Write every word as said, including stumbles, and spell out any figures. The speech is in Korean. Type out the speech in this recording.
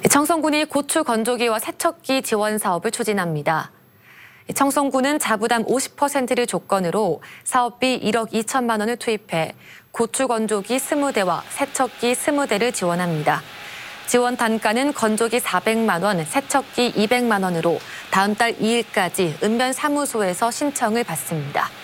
청송군이 고추 건조기와 세척기 지원 사업을 추진합니다. 청송군은 자부담 오십 퍼센트를 조건으로 사업비 일억 이천만 원을 투입해 고추 건조기 이십 대와 세척기 이십 대를 지원합니다. 지원 단가는 건조기 사백만 원, 세척기 이백만 원으로 다음 달 이 일까지 읍면 사무소에서 신청을 받습니다.